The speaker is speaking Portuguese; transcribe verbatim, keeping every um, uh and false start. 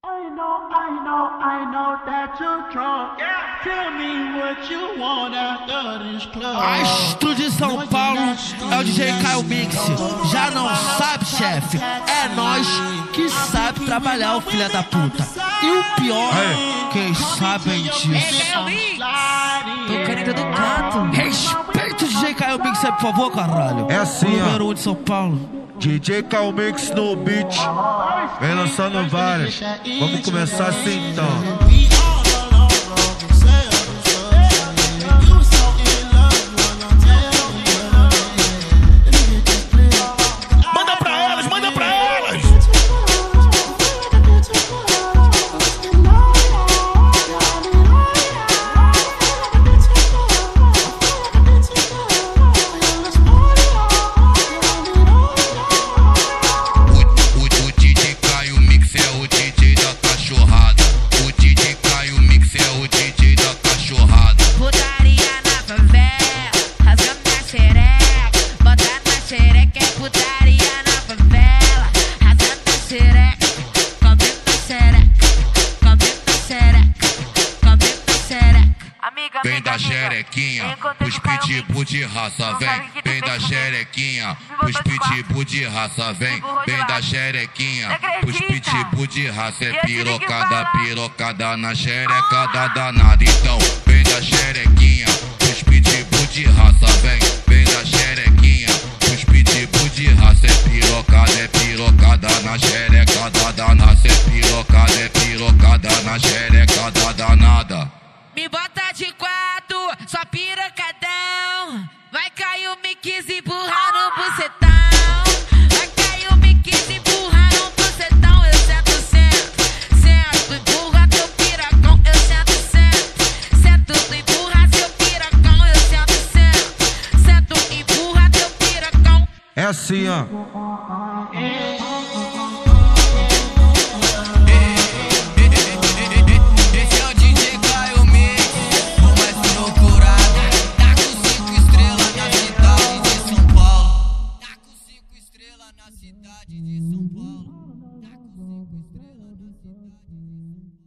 I know, I know, I know that you're drunk. Yeah. Tell me what you want after this club. Astro de São Paulo é o D J Caio Mix. Já não sabe, chefe? É nós que sabe trabalhar, o filho da puta. E o pior, é. Quem sabem disso. É Caio Mix. Tô querendo do canto. Respeita o D J Caio Mix aí, por favor, caralho. É assim, ó. Número um de São Paulo. D J Caio Mix no beat. Vem lançando várias. Vamos começar assim então. Vem da xerequinha, os pitbull de raça, vem. Vem da xerequinha, os pitbull de raça, vem. Vem da xerequinha, os pitbull de raça. É pirocada, pirocada na xerecada danada. Então, vem da xerequinha, os pitbull de raça, vem. Vem da xerequinha, os pitbull de raça. É pirocada, é pirocada na xerecada danada. É pirocada, é pirocada na xerecada danada. Me bota de quatro, só pirocadão. Vai cair o Mix e empurrar no bucetão. Vai cair o Mix e empurrar no bucetão. Eu sento, sento, sento, empurra teu piracão. Eu sento, sento, sento, tu empurra seu piracão. Eu sento, sento, sento, empurra teu piracão. É assim, ó. Cidade de São Paulo, tá com cinco estrelas na cidade de São Paulo.